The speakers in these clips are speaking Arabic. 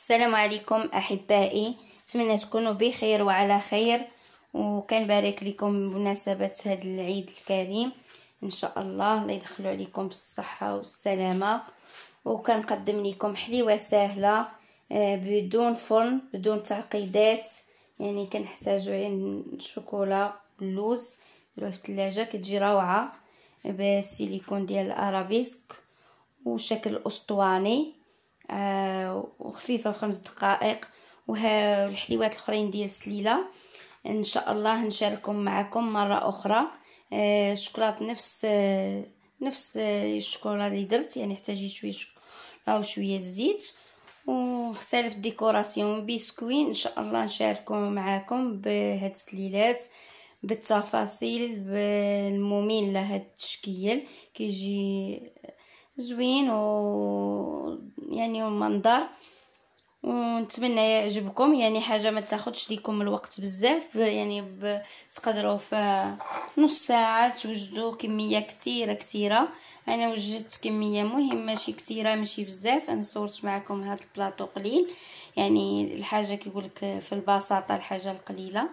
السلام عليكم احبائي، نتمنى تكونوا بخير وعلى خير، وكنبارك لكم بمناسبه هذا العيد الكريم. ان شاء الله يدخلوا عليكم بالصحه والسلامه. وكنقدم لكم حليوه سهله بدون فرن بدون تعقيدات. يعني كنحتاجوا الشوكولا اللوز ديروه في الثلاجه، كتجي روعه بالسيليكون ديال الارابيسك وشكل اسطواني وخفيفه في 5 دقائق. والحليوات الاخرين ديال السليله ان شاء الله نشاركهم معكم مره اخرى. شوكولاط نفس الشوكولا اللي درت، يعني احتاجيت شويه شوكولا وشويه زيت، ومختلف ديكوراسيون بسكوين. ان شاء الله نشاركهم معكم بهاد السليلات بالتفاصيل بالممل لهاد التشكيل، كيجي زوين يعني المنظر، ونتمنى يعجبكم. يعني حاجه ما تاخذش لكم الوقت بزاف، يعني تقدروا في نص ساعه توجدوا كميه كثيره. انا وجدت كميه مهم ماشي كثيره ماشي بزاف. انا صورت معكم هذا البلاطو قليل، يعني الحاجه كيقولك في البساطه الحاجه القليله.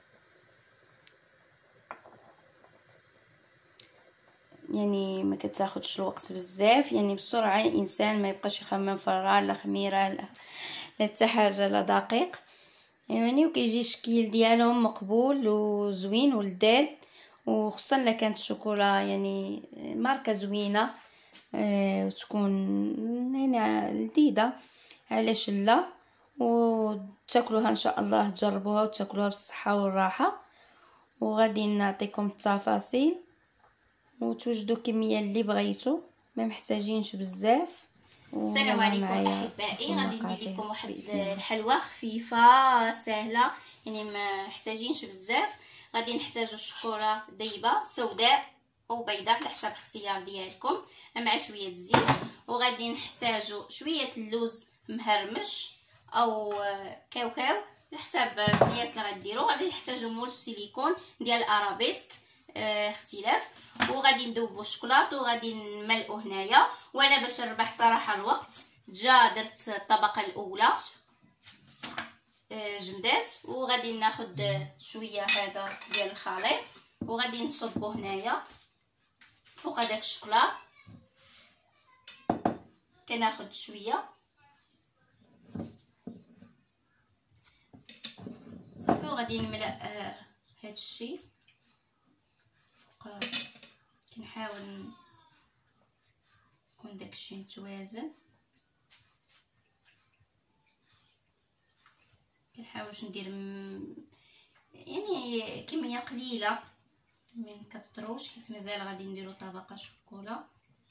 يعني ما كتاخدش الوقت بزاف، يعني بسرعه الانسان ما يبقاش يخمم في الرا لا خميره لا حتى حاجه لا دقيق. يعني وكيجي الشكل ديالهم مقبول وزوين ولذاذ، وخصوصا الا كانت الشوكولا يعني ماركه زوينه وتكون يعني لذيذه. علاش لا؟ وتاكلوها ان شاء الله، تجربوها وتاكلوها بالصحه والراحه. وغادي نعطيكم التفاصيل وتوجدوا الكميه اللي بغيتو، ما محتاجينش بزاف. السلام عليكم احبائي، غادي ندير لكم واحد الحلوه خفيفه سهله، يعني ما محتاجينش بزاف. غادي نحتاجوا الشوكولا دايبه سوداء او بيضاء على حسب الاختيار ديالكم، مع شويه الزيت. وغادي نحتاجوا شويه اللوز مهرمش او كاوكاو على حسب القياس اللي غديروا. غادي نحتاجوا مول سيليكون ديال الارابيسك اختلاف. وغادي ندوبوا الشوكولاط وغادي نملئو هنايا. وانا باش نربح صراحه الوقت درت الطبقه الاولى جمدات، وغادي ناخذ شويه هذا ديال الخليط وغادي نصبو هنايا فوق هذاك الشوكولا. كناخذ شويه صافي، وغادي نملأ هذا الشيء فوق. كنحاول يكون داكشي متوازن، كنحاولش ندير يعني كميه قليله ما نكثروش، حيت مازال غادي نديرو طبقه شوكولا.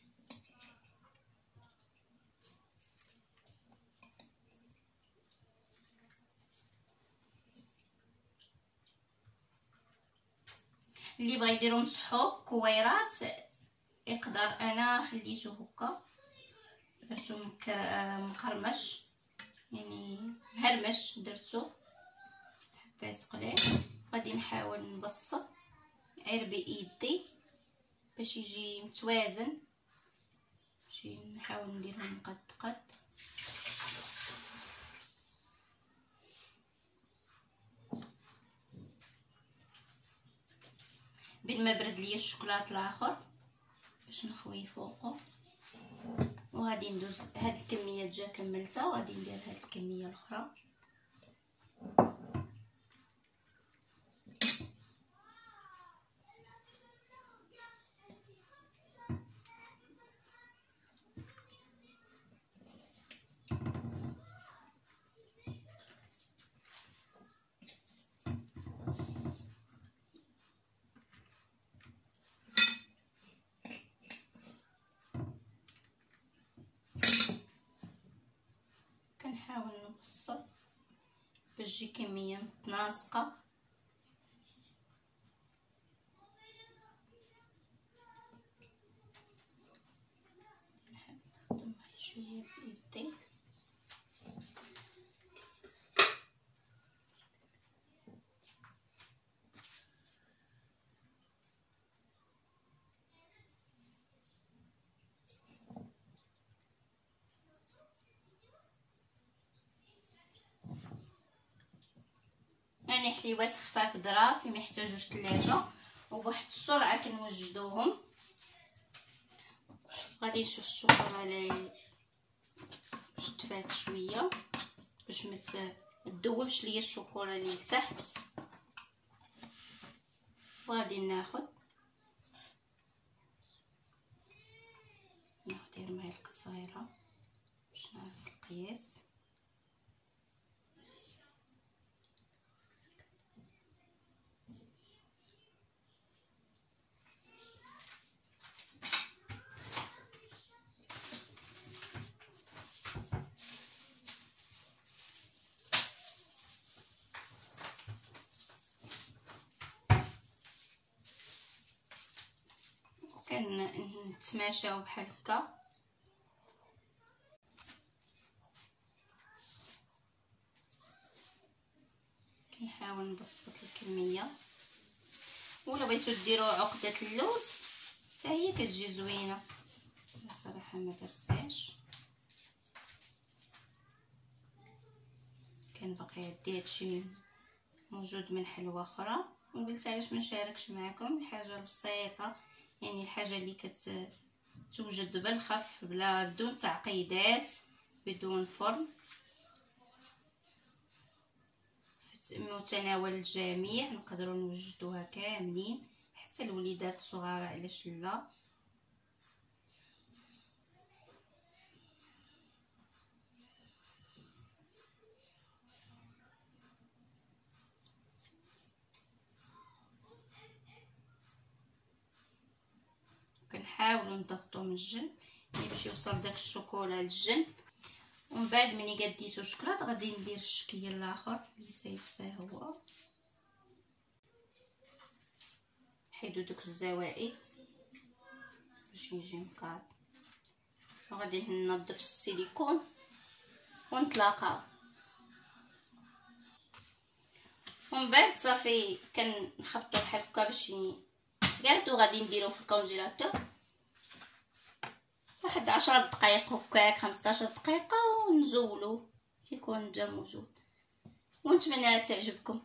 اللي بغى يديرو مسحوق كويرات يقدر، انا خليته هكا درتو مقرمش يعني مهرمش، درتو حبات قليل. غادي نحاول نبسط غير بايدي باش يجي متوازن، ماشي نحاول نديرهم قد بين ما برد ليا الشوكولاط الاخر باش نخوي فوقه. وغادي ندوز هاد الكميه جا كملتها، وغادي ندير هاد الكميه الاخرى. كنحاول نبسط باش تجي كميه متناسقه. نخدم واحد شويه بايدي. حليوات خفاف ظراف ما يحتاجوش ثلاجه، وبواحد السرعه كنوجدوهم. غادي نشوف الشوكولا باش تفات شويه باش ما تذوبش ليا الشوكولا اللي تحت. وغادي ناخذ ندير معلقه صغيره باش نعرف القياس. نتماشاو بحال هكا. كنحاول نبسط الكميه، ولا بغيتو ديروا عقده اللوز حتى هي كتجي زوينه. صراحه ما درتهاش، كان باقي عندي هادشي موجود من حلوه اخرى، وقلت علاش ما نشاركش معكم حاجه بسيطه، يعني حاجه اللي توجد بالخف بدون تعقيدات بدون فرن، في متناول الجميع. نقدروا نوجدوها كاملين حتى الوليدات الصغار، علاش لا. كنحاولوا نضغطوا من الجنب باش يوصل داك الشوكولا للجنب. ومن بعد ملي قديتو الشكلاط غادي ندير الشكل الاخر اللي سايب حتى هو. حيدو دوك الزوائد باش يجي مقاد. وغادي ننظف السيليكون ونتلاقاو. ومن بعد صافي كنخبطو بحال هكا باش يتقاد، وغادي نديرو في الكونجيلاتور واحد 10 دقائق هكاك 15 دقيقه ونزولو كيكون جا موجود. ونتمنى تعجبكم.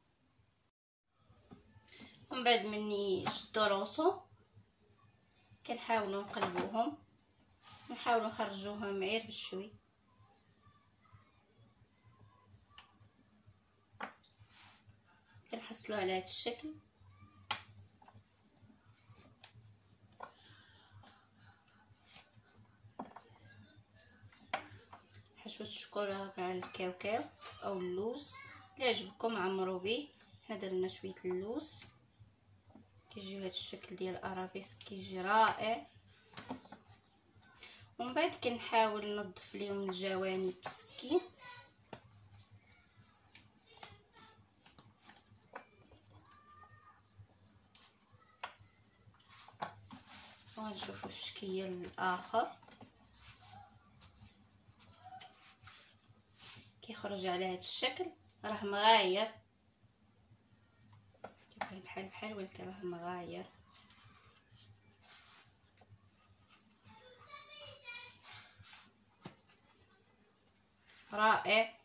ومن بعد مني شدو روسو كنحاولوا نقلبوهم، نحاولوا نخرجوهم غير بشوي. كنحصلوا على هذا الشكل. حشوه الشوكولا مع الكاوكاو او اللوز اللي عجبكم عمروا به. حنا درنا شويه اللوز كيجيو هذا الشكل ديال الارابيسك، كيجي رائع. ومن بعد كنحاول ننظف ليهم الجوانب بالسكين. وغنشوفوا الشكل الاخر كيخرج على هذا الشكل، راه مغاير كيبان بحال ولكن راه مغاير. رائع.